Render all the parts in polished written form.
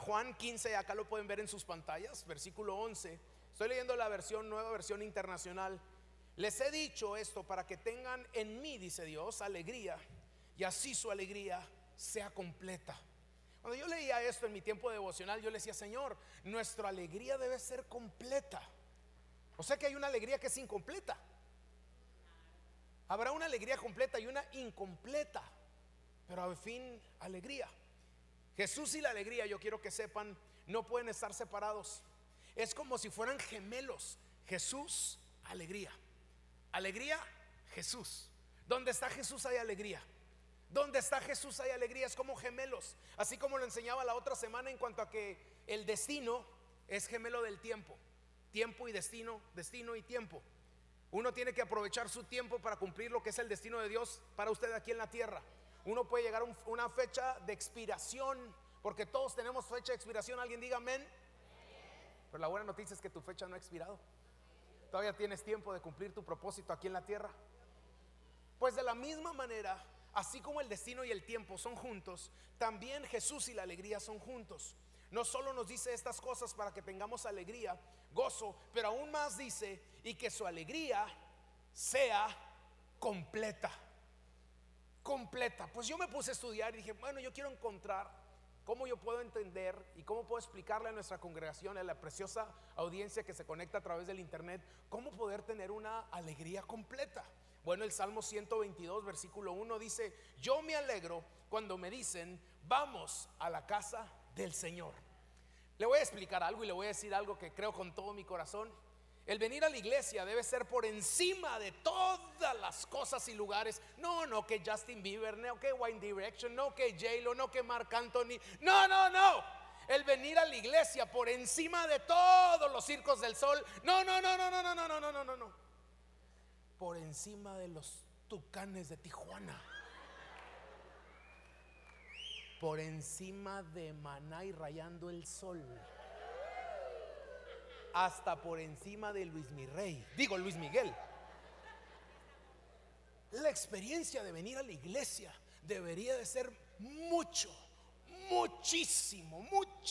Juan 15, acá lo pueden ver en sus pantallas, versículo 11. Estoy leyendo la versión, nueva versión internacional. Les he dicho esto para que tengan en mí, dice Dios, alegría, y así su alegría sea completa. Cuando yo leía esto en mi tiempo devocional, yo le decía: Señor, nuestra alegría debe ser completa. O sea que hay una alegría que es incompleta. Habrá una alegría completa y una incompleta, pero al fin alegría. Jesús y la alegría, yo quiero que sepan, no pueden estar separados. Es como si fueran gemelos. Jesús, alegría. Alegría, Jesús. Donde está Jesús hay alegría. Donde está Jesús hay alegría. Es como gemelos. Así como lo enseñaba la otra semana en cuanto a que el destino es gemelo del tiempo. Tiempo y destino, destino y tiempo. Uno tiene que aprovechar su tiempo para cumplir lo que es el destino de Dios para usted aquí en la tierra. Uno puede llegar a una fecha de expiración, porque todos tenemos fecha de expiración. Alguien diga amén. Pero la buena noticia es que tu fecha no ha expirado. Todavía tienes tiempo de cumplir tu propósito aquí en la tierra. Pues de la misma manera, así como el destino y el tiempo son juntos, también Jesús y la alegría son juntos. No solo nos dice estas cosas para que tengamos alegría, gozo, pero aún más dice: y que su alegría sea completa. Completa. Pues yo me puse a estudiar y dije: bueno, yo quiero encontrar cómo yo puedo entender y cómo puedo explicarle a nuestra congregación, a la preciosa audiencia que se conecta a través del internet, cómo poder tener una alegría completa. Bueno, el Salmo 122 versículo 1 dice: yo me alegro cuando me dicen vamos a la casa del Señor. Le voy a explicar algo y le voy a decir algo que creo con todo mi corazón. El venir a la iglesia debe ser por encima de todas las cosas y lugares. No que Justin Bieber, no que One Direction, no que J-Lo, no que Marc Anthony. No. El venir a la iglesia por encima de todos los circos del sol. No. Por encima de los Tucanes de Tijuana. Por encima de Maná y Rayando el Sol. Hasta por encima de Luis Miguel. La experiencia de venir a la iglesia debería de ser muchísimo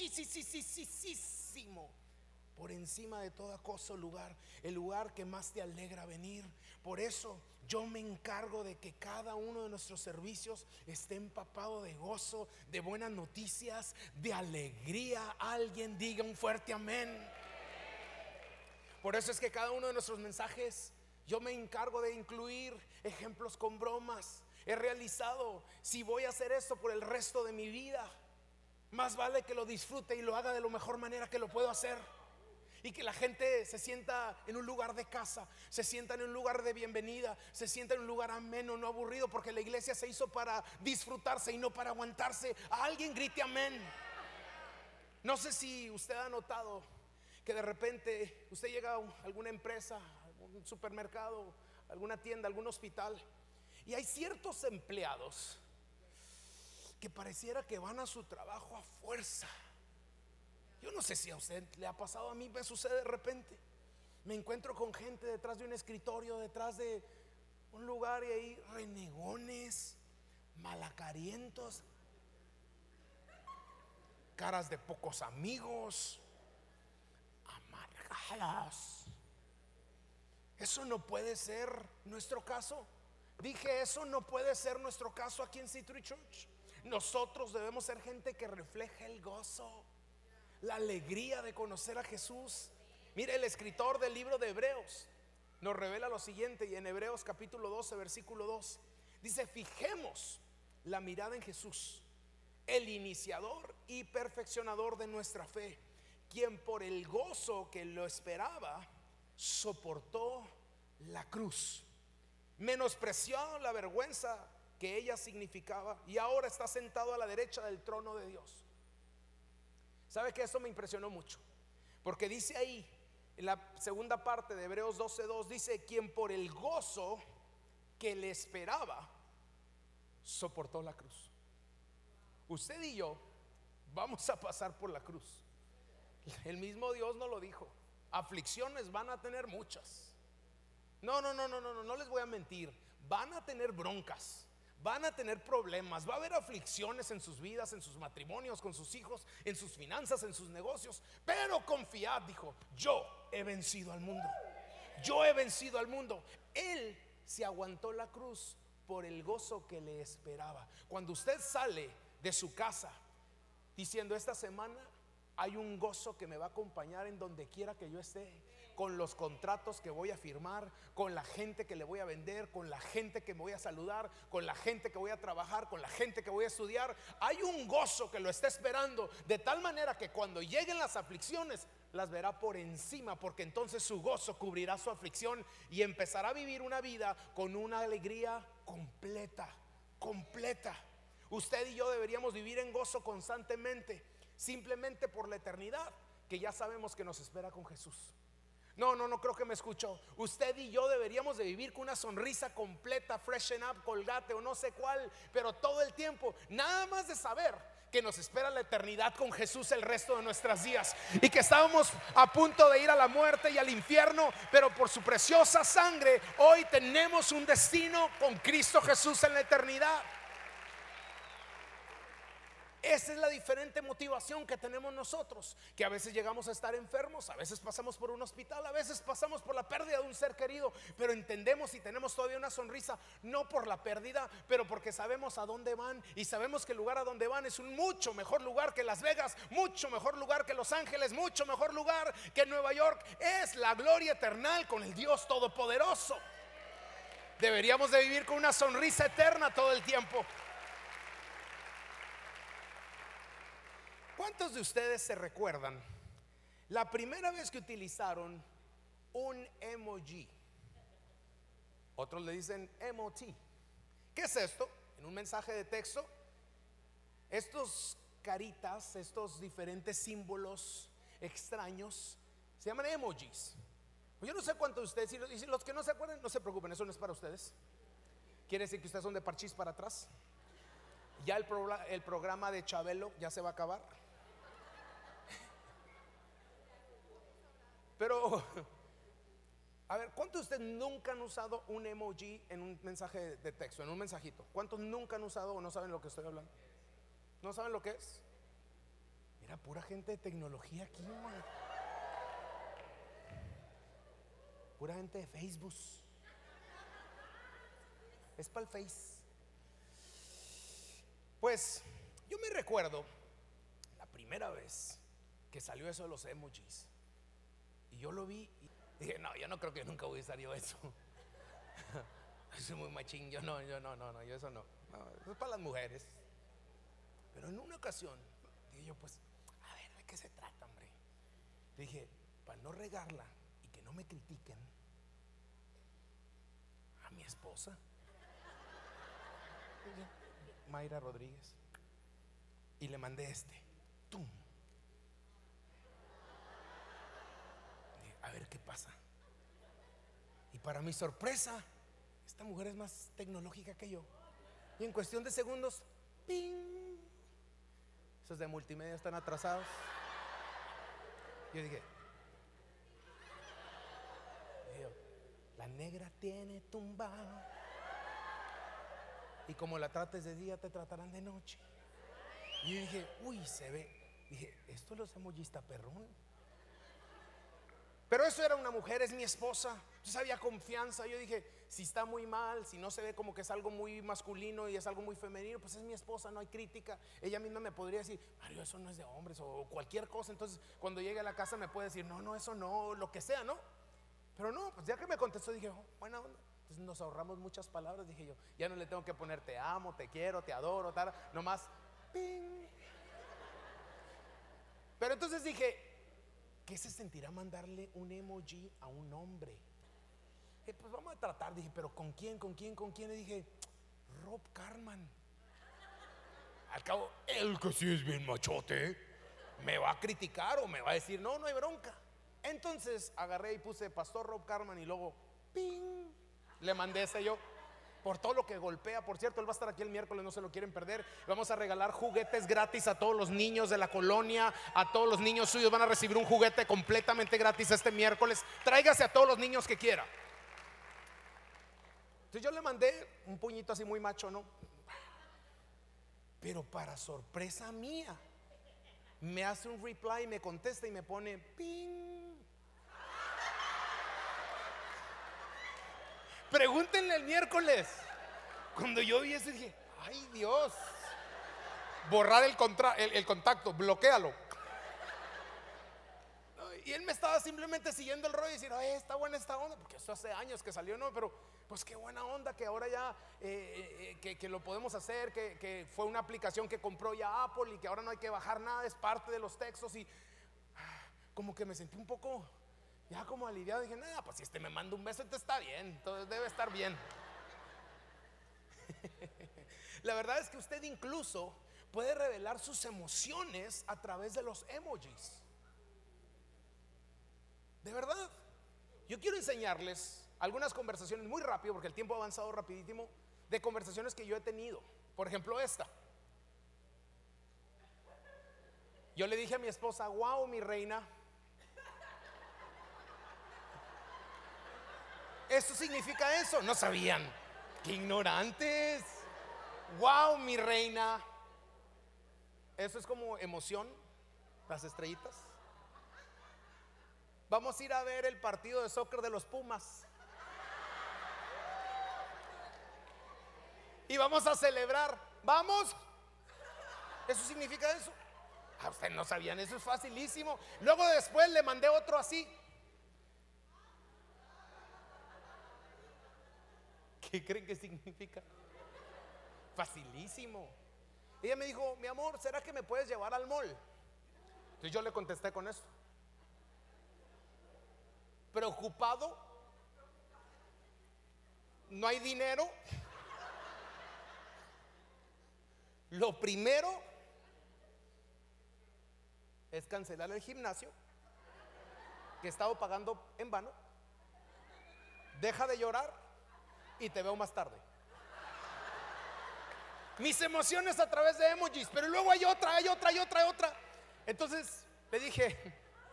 por encima de toda cosa o lugar. El lugar que más te alegra venir. Por eso yo me encargo de que cada uno de nuestros servicios esté empapado de gozo, de buenas noticias, de alegría. Alguien diga un fuerte amén. Por eso es que cada uno de nuestros mensajes yo me encargo de incluir ejemplos con bromas. He realizado: si voy a hacer esto por el resto de mi vida, más vale que lo disfrute y lo haga de la mejor manera que lo puedo hacer. Y que la gente se sienta en un lugar de casa, se sienta en un lugar de bienvenida, se sienta en un lugar ameno, no aburrido, porque la iglesia se hizo para disfrutarse y no para aguantarse. A alguien grite amén. No sé si usted ha notado que de repente usted llega a alguna empresa, algún supermercado, alguna tienda, algún hospital, y hay ciertos empleados que pareciera que van a su trabajo a fuerza. Yo no sé si a usted le ha pasado, a mí me sucede de repente. Me encuentro con gente detrás de un escritorio, detrás de un lugar, y ahí renegones, malacarientos, caras de pocos amigos, amargadas. Eso no puede ser nuestro caso. Dije, eso no puede ser nuestro caso aquí en City Church. Nosotros debemos ser gente que refleja el gozo, la alegría de conocer a Jesús. Mire, el escritor del libro de Hebreos nos revela lo siguiente, y en Hebreos capítulo 12 versículo 2 dice: fijemos la mirada en Jesús, el iniciador y perfeccionador de nuestra fe, quien por el gozo que lo esperaba soportó la cruz, menospreció la vergüenza que ella significaba, y ahora está sentado a la derecha del trono de Dios. ¿Sabe que esto me impresionó mucho? Porque dice ahí, en la segunda parte de Hebreos 12:2, dice: quien por el gozo que le esperaba soportó la cruz. Usted y yo vamos a pasar por la cruz. El mismo Dios nos lo dijo: aflicciones van a tener muchas. No les voy a mentir, van a tener broncas, van a tener problemas, va a haber aflicciones en sus vidas, en sus matrimonios, con sus hijos, en sus finanzas, en sus negocios. Pero confiad, dijo, yo he vencido al mundo. Yo he vencido al mundo. Él se aguantó la cruz por el gozo que le esperaba. Cuando usted sale de su casa diciendo, esta semana hay un gozo que me va a acompañar en donde quiera que yo esté, con los contratos que voy a firmar, con la gente que le voy a vender, con la gente que me voy a saludar, con la gente que voy a trabajar, con la gente que voy a estudiar. Hay un gozo que lo está esperando, de tal manera que cuando lleguen las aflicciones las verá por encima, porque entonces su gozo cubrirá su aflicción y empezará a vivir una vida con una alegría completa, completa. Usted y yo deberíamos vivir en gozo constantemente, simplemente por la eternidad que ya sabemos que nos espera con Jesús. No creo que me escuchó. Usted y yo deberíamos de vivir con una sonrisa completa, freshen up, Colgate o no sé cuál, pero todo el tiempo, nada más de saber que nos espera la eternidad con Jesús el resto de nuestros días, y que estábamos a punto de ir a la muerte y al infierno, pero por su preciosa sangre hoy tenemos un destino con Cristo Jesús en la eternidad. Esa es la diferente motivación que tenemos nosotros, que a veces llegamos a estar enfermos, a veces pasamos por un hospital, a veces pasamos por la pérdida de un ser querido, pero entendemos y tenemos todavía una sonrisa, no por la pérdida, pero porque sabemos a dónde van, y sabemos que el lugar a donde van es un mucho mejor lugar que Las Vegas, mucho mejor lugar que Los Ángeles, mucho mejor lugar que Nueva York. Es la gloria eterna con el Dios Todopoderoso. Deberíamos de vivir con una sonrisa eterna todo el tiempo. ¿Cuántos de ustedes se recuerdan la primera vez que utilizaron un emoji? Otros le dicen emoji. ¿Qué es esto? En un mensaje de texto, estos caritas, estos diferentes símbolos extraños se llaman emojis. Yo no sé cuántos de ustedes, y los que no se acuerdan, no se preocupen, eso no es para ustedes. Quiere decir que ustedes son de parchís para atrás. Ya el programa de Chabelo ya se va a acabar. Pero, a ver, ¿cuántos de ustedes nunca han usado un emoji en un mensaje de texto, en un mensajito? ¿Cuántos nunca han usado o no saben lo que estoy hablando? ¿No saben lo que es? Mira, pura gente de tecnología aquí, man. Pura gente de Facebook. Es para el Face. Pues, yo me recuerdo la primera vez que salió eso de los emojis. Y yo lo vi y dije, no, yo no creo que nunca voy a usar yo eso. Soy muy machín, yo no, yo eso no. Eso es para las mujeres. Pero en una ocasión dije yo, pues, a ver, ¿de qué se trata, hombre? Dije, para no regarla y que no me critiquen, a mi esposa, Mayra Rodríguez, y le mandé ¡tum! A ver qué pasa. Y para mi sorpresa, esta mujer es más tecnológica que yo, y en cuestión de segundos, ¡ping! Esos de multimedia están atrasados. Yo dije, la negra tiene tumbado, y como la trates de día te tratarán de noche. Y yo dije, uy, se ve. Dije, esto los emojis está perrón. Pero eso era una mujer, es mi esposa. Entonces había confianza. Yo dije, si está muy mal, si no se ve como que es algo muy masculino y es algo muy femenino, pues es mi esposa, no hay crítica. Ella misma me podría decir, Mario, eso no es de hombres, o cualquier cosa. Entonces cuando llegue a la casa me puede decir, no, eso no, lo que sea, ¿no? Pero no, pues ya que me contestó dije, buena onda. Entonces nos ahorramos muchas palabras, dije yo. Ya no le tengo que poner te amo, te quiero, te adoro, tal, nomás ping. Pero entonces dije, ¿qué se sentirá mandarle un emoji a un hombre? Pues vamos a tratar. Dije, pero ¿con quién? Y dije, Rob Carman. Al cabo, él que sí es bien machote, me va a criticar o me va a decir, no hay bronca. Entonces agarré y puse Pastor Rob Carman, y luego ping, le mandé ese yo. Por todo lo que golpea, por cierto, él va a estar aquí el miércoles, no se lo quieren perder. Vamos a regalar juguetes gratis a todos los niños de la colonia. A todos los niños suyos van a recibir un juguete completamente gratis este miércoles. Tráigase a todos los niños que quiera. Entonces yo le mandé un puñito así muy macho, ¿no? Pero para sorpresa mía, me hace un reply, me contesta y me pone ping. Pregúntenle el miércoles. Cuando yo vi eso dije, ay Dios, borrar el contacto, bloquéalo. Y él me estaba simplemente siguiendo el rollo y diciendo, está buena esta onda, porque esto hace años que salió, ¿no? Pero pues qué buena onda que ahora ya que lo podemos hacer, que fue una aplicación que compró ya Apple y que ahora no hay que bajar nada, es parte de los textos. Y como que me sentí un poco ya como aliviado. Dije, nada, pues si me manda un beso, entonces está bien, entonces debe estar bien. La verdad es que usted incluso puede revelar sus emociones a través de los emojis. De verdad, yo quiero enseñarles algunas conversaciones muy rápido, porque el tiempo ha avanzado rapidísimo, de conversaciones que yo he tenido. Por ejemplo, esta. Yo le dije a mi esposa, wow, mi reina. Eso significa eso. No sabían. Qué ignorantes. Wow, mi reina. Eso es como emoción, las estrellitas. Vamos a ir a ver el partido de soccer de los Pumas y vamos a celebrar. Vamos. Eso significa eso. Ustedes no sabían, eso es facilísimo. Luego después le mandé otro así. ¿Qué creen que significa? Facilísimo. Ella me dijo, mi amor, ¿será que me puedes llevar al mall? Entonces yo le contesté con esto. Preocupado, no hay dinero. Lo primero es cancelar el gimnasio que he estado pagando en vano. Deja de llorar y te veo más tarde. Mis emociones a través de emojis, pero luego hay otra. Entonces le dije,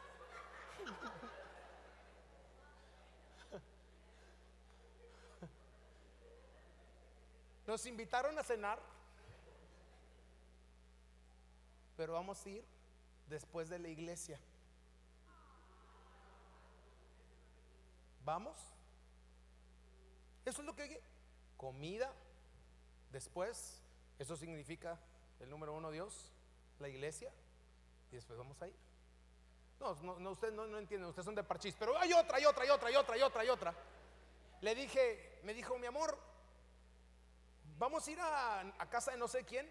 nos invitaron a cenar, pero vamos a ir después de la iglesia. ¿Vamos? Eso es lo que comida, después, eso significa el número uno, Dios, la iglesia, y después vamos a ir. No, ustedes no entienden, ustedes son de parchís, pero hay otra. Le dije, me dijo, mi amor, vamos a ir a casa de no sé quién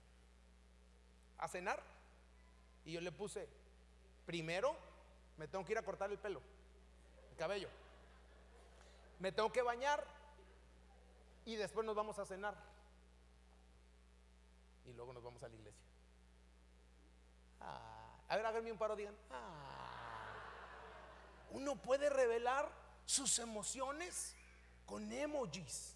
a cenar. Y yo le puse, primero me tengo que ir a cortar el pelo, el cabello, me tengo que bañar y después nos vamos a cenar y luego nos vamos a la iglesia. A ver, háganme un paro, digan. Uno puede revelar sus emociones con emojis.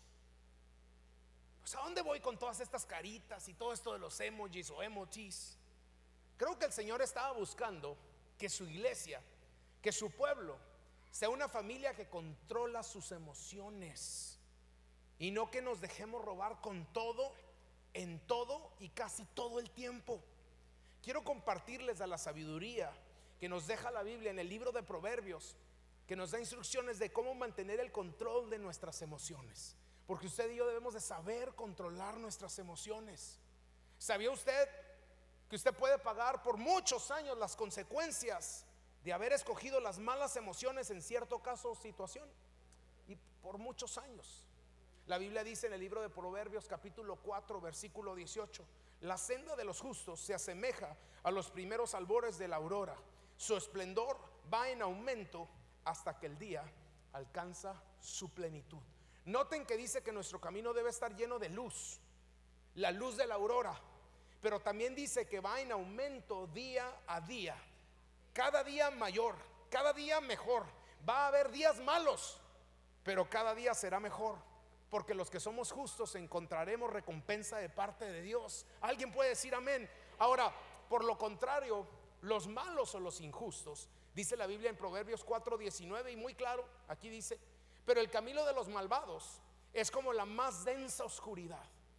Pues ¿a dónde voy con todas estas caritas y todo esto de los emojis o emojis? Creo que el Señor estaba buscando que su iglesia, que su pueblo sea una familia que controla sus emociones y no que nos dejemos robar con todo, en todo y casi todo el tiempo. Quiero compartirles a la sabiduría que nos deja la Biblia en el libro de Proverbios, que nos da instrucciones de cómo mantener el control de nuestras emociones, porque usted y yo debemos de saber controlar nuestras emociones. ¿Sabía usted que usted puede pagar por muchos años las consecuencias de haber escogido las malas emociones en cierto caso o situación? Y por muchos años. La Biblia dice en el libro de Proverbios capítulo 4 versículo 18: la senda de los justos se asemeja a los primeros albores de la aurora, su esplendor va en aumento hasta que el día alcanza su plenitud. Noten que dice que nuestro camino debe estar lleno de luz, la luz de la aurora, pero también dice que va en aumento día a día, cada día mayor, cada día mejor. Va a haber días malos, pero cada día será mejor, porque los que somos justos encontraremos recompensa de parte de Dios. Alguien puede decir amén. Ahora, por lo contrario, los malos o los injustos, dice la Biblia en Proverbios 4:19, y muy claro, aquí dice: pero el camino de los malvados es como la más densa oscuridad,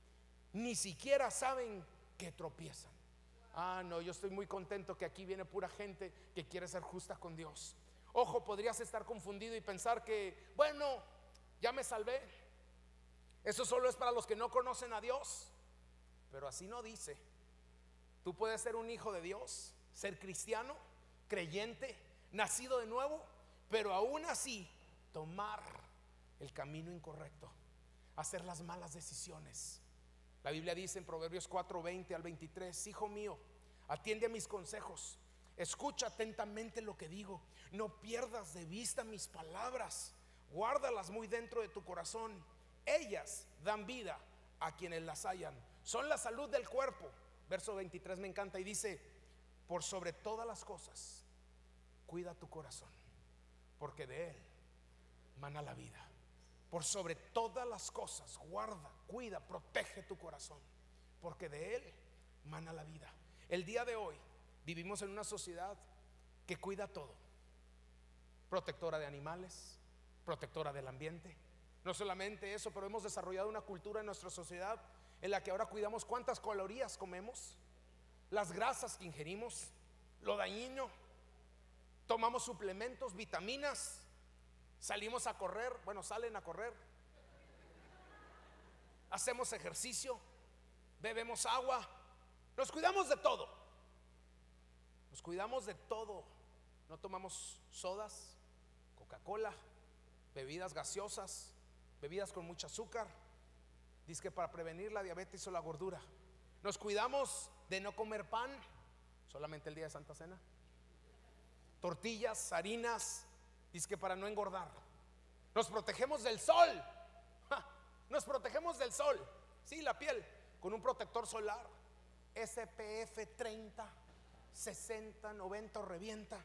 ni siquiera saben que tropiezan. Ah, no, yo estoy muy contento que aquí viene pura gente que quiere ser justa con Dios. Ojo, podrías estar confundido y pensar que, bueno, ya me salvé. Eso solo es para los que no conocen a Dios. Pero así no dice. Tú puedes ser un hijo de Dios, ser cristiano, creyente, nacido de nuevo, pero aún así tomar el camino incorrecto, hacer las malas decisiones. La Biblia dice en Proverbios 4:20 al 23: hijo mío, atiende a mis consejos, escucha atentamente lo que digo, no pierdas de vista mis palabras, guárdalas muy dentro de tu corazón. Ellas dan vida a quienes las hallan, son la salud del cuerpo. Verso 23 me encanta y dice: por sobre todas las cosas, cuida tu corazón, porque de él mana la vida. Por sobre todas las cosas, guarda, cuida, protege tu corazón, porque de él mana la vida. El día de hoy vivimos en una sociedad que cuida todo: protectora de animales, protectora del ambiente. No solamente eso, pero hemos desarrollado una cultura en nuestra sociedad en la que ahora cuidamos cuántas calorías comemos, las grasas que ingerimos, lo dañino. Tomamos suplementos, vitaminas, salimos a correr, bueno, salen a correr, hacemos ejercicio, bebemos agua, nos cuidamos de todo. Nos cuidamos de todo. No tomamos sodas, Coca-Cola, bebidas gaseosas, bebidas con mucho azúcar, dice que para prevenir la diabetes o la gordura. Nos cuidamos de no comer pan, solamente el día de Santa Cena, tortillas, harinas, dice que para no engordar. Nos protegemos del sol. Nos protegemos del sol, sí, la piel, con un protector solar SPF 30, 60, 90 o revienta,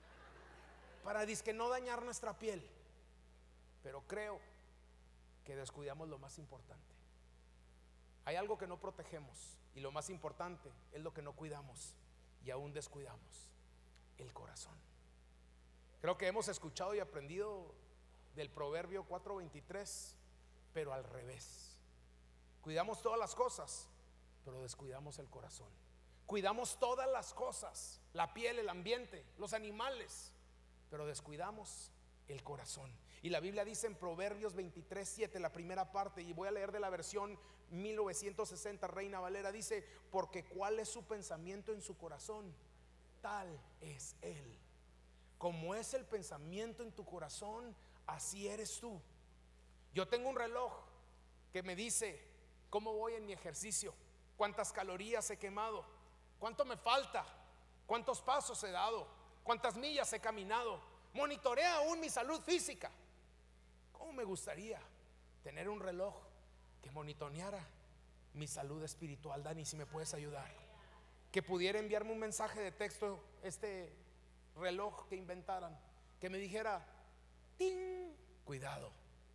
para disque no dañar nuestra piel. Pero creo que descuidamos lo más importante. Hay algo que no protegemos, y lo más importante es lo que no cuidamos y aún descuidamos: el corazón. Creo que hemos escuchado y aprendido del Proverbio 4:23, pero al revés. Cuidamos todas las cosas, pero descuidamos el corazón. Cuidamos todas las cosas, la piel, el ambiente, los animales, pero descuidamos el corazón. Y la Biblia dice en Proverbios 23:7, la primera parte, y voy a leer de la versión 1960 Reina Valera, dice: porque cuál es su pensamiento en su corazón, tal es él. Como es el pensamiento en tu corazón, así eres tú. Yo tengo un reloj que me dice cómo voy en mi ejercicio, cuántas calorías he quemado, cuánto me falta, cuántos pasos he dado, cuántas millas he caminado. Monitorea aún mi salud física. ¿Cómo me gustaría tener un reloj que monitoreara mi salud espiritual? Dani, si me puedes ayudar, que pudiera enviarme un mensaje de texto, este reloj que inventaran, que me dijera: ¡ting! Cuidado.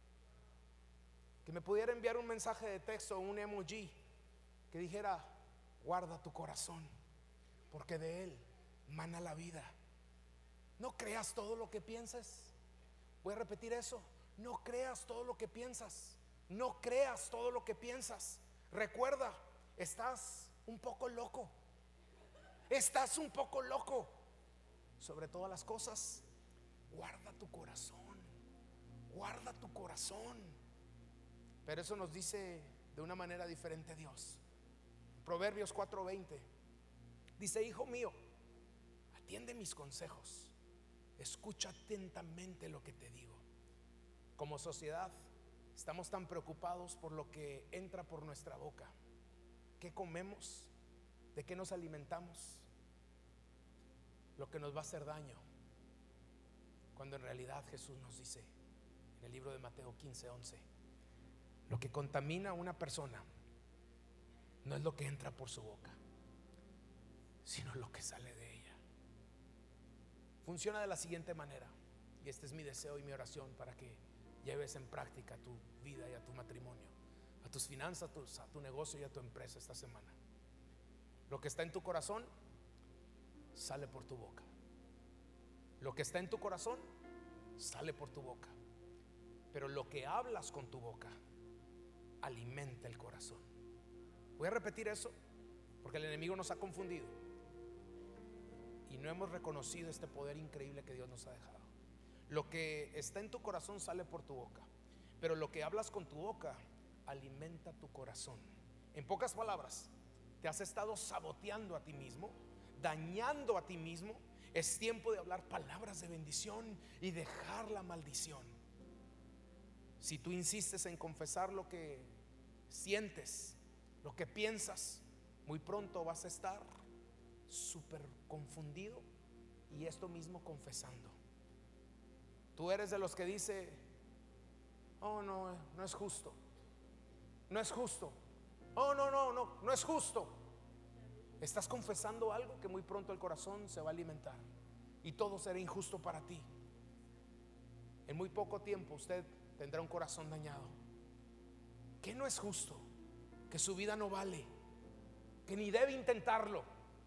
Que me pudiera enviar un mensaje de texto, un emoji, que dijera: guarda tu corazón, porque de él mana la vida. No creas todo lo que pienses. Voy a repetir eso: no creas todo lo que piensas. No creas todo lo que piensas. Recuerda, estás un poco loco. Estás un poco loco. Sobre todas las cosas, guarda tu corazón. Guarda tu corazón. Pero eso nos dice de una manera diferente Dios. Proverbios 4:20 dice: hijo mío, atiende mis consejos, escucha atentamente lo que te digo. Como sociedad estamos tan preocupados por lo que entra por nuestra boca. ¿Qué comemos? ¿De qué nos alimentamos? Lo que nos va a hacer daño, cuando en realidad Jesús nos dice en el libro de Mateo 15:11: lo que contamina a una persona no es lo que entra por su boca, sino lo que sale de ella. Funciona de la siguiente manera, y este es mi deseo y mi oración para que lleves en práctica a tu vida y a tu matrimonio, a tus finanzas, a tu negocio y a tu empresa esta semana. Lo que está en tu corazón sale por tu boca. Lo que está en tu corazón sale por tu boca. Pero lo que hablas con tu boca alimenta el corazón. Voy a repetir eso porque el enemigo nos ha confundido y no hemos reconocido este poder increíble que Dios nos ha dejado. Lo que está en tu corazón sale por tu boca, pero lo que hablas con tu boca alimenta tu corazón. En pocas palabras, te has estado saboteando a ti mismo, dañando a ti mismo. Es tiempo de hablar palabras de bendición y dejar la maldición. Si tú insistes en confesar lo que sientes, lo que piensas, muy pronto vas a estar súper confundido y esto mismo confesando. Tú eres de los que dice: oh, no, no es justo, no es justo, oh, no es justo. Estás confesando algo que muy pronto el corazón se va a alimentar y todo será injusto para ti. En muy poco tiempo usted tendrá un corazón dañado. Que no es justo, que su vida no vale, que ni debe intentarlo.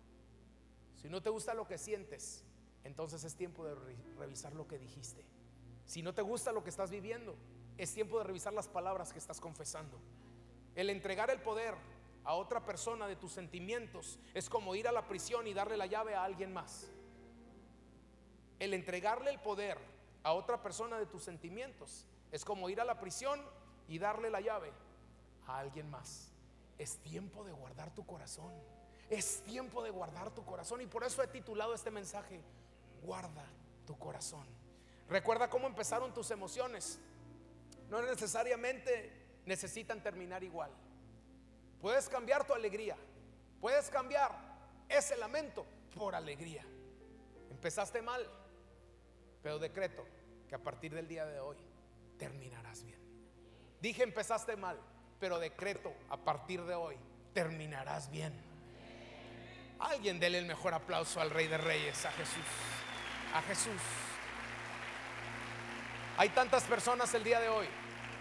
Si no te gusta lo que sientes, entonces es tiempo de revisar lo que dijiste. Si no te gusta lo que estás viviendo, es tiempo de revisar las palabras que estás confesando. El entregar el poder a otra persona de tus sentimientos es como ir a la prisión y darle la llave a alguien más. El entregarle el poder a otra persona de tus sentimientos es como ir a la prisión y darle la llave a alguien más. Es tiempo de guardar tu corazón. Es tiempo de guardar tu corazón. Y por eso he titulado este mensaje: guarda tu corazón. Recuerda cómo empezaron tus emociones. No necesariamente necesitan terminar igual. Puedes cambiar tu alegría, puedes cambiar ese lamento por alegría. Empezaste mal, pero decreto que a partir del día de hoy terminarás bien. Dije empezaste mal, pero decreto a partir de hoy terminarás bien. Alguien dele el mejor aplauso al Rey de Reyes, a Jesús. A Jesús. Hay tantas personas el día de hoy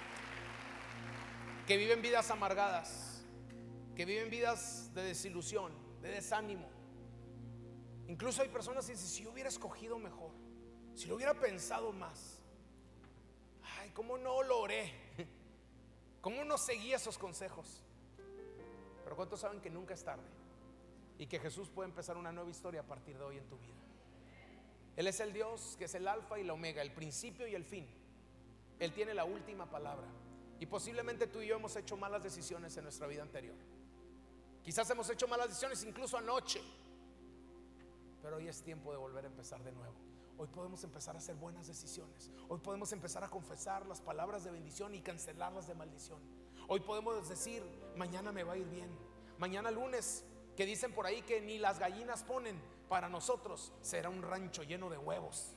que viven vidas amargadas, que viven vidas de desilusión, de desánimo. Incluso hay personas que dicen: si yo hubiera escogido mejor, si lo hubiera pensado más, ay, cómo no lo oré, cómo no seguí esos consejos. Pero ¿cuántos saben que nunca es tarde y que Jesús puede empezar una nueva historia a partir de hoy en tu vida? Él es el Dios que es el alfa y la omega, el principio y el fin. Él tiene la última palabra. Y posiblemente tú y yo hemos hecho malas decisiones en nuestra vida anterior. Quizás hemos hecho malas decisiones incluso anoche, pero hoy es tiempo de volver a empezar de nuevo. Hoy podemos empezar a hacer buenas decisiones. Hoy podemos empezar a confesar las palabras de bendición y cancelarlas de maldición. Hoy podemos decir: mañana me va a ir bien. Mañana lunes, que dicen por ahí que ni las gallinas ponen, para nosotros será un rancho lleno de huevos.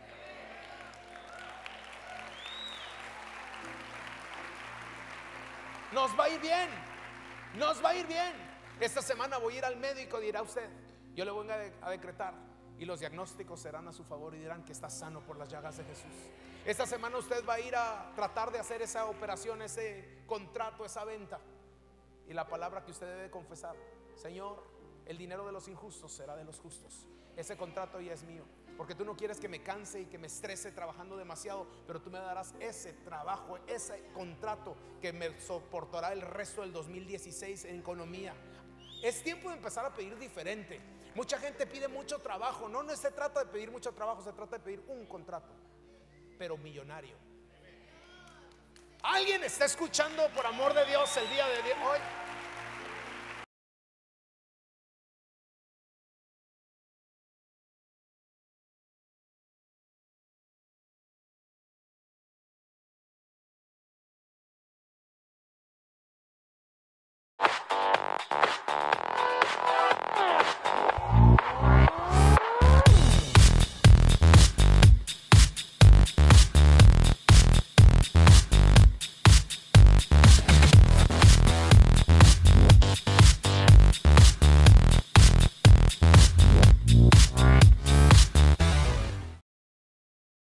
Nos va a ir bien, nos va a ir bien. Esta semana voy a ir al médico, dirá usted. Yo le voy a decretar y los diagnósticos serán a su favor y dirán que está sano por las llagas de Jesús. Esta semana usted va a ir a tratar de hacer esa operación, ese contrato, esa venta. Y la palabra que usted debe confesar: Señor, el dinero de los injustos será de los justos. Ese contrato ya es mío, porque tú no quieres que me canse y que me estrese trabajando demasiado, pero tú me darás ese trabajo, ese contrato que me soportará el resto del 2016 en economía. Es tiempo de empezar a pedir diferente. Mucha gente pide mucho trabajo. No se trata de pedir mucho trabajo, se trata de pedir un contrato, pero millonario. ¿Alguien está escuchando por amor de Dios el día de hoy?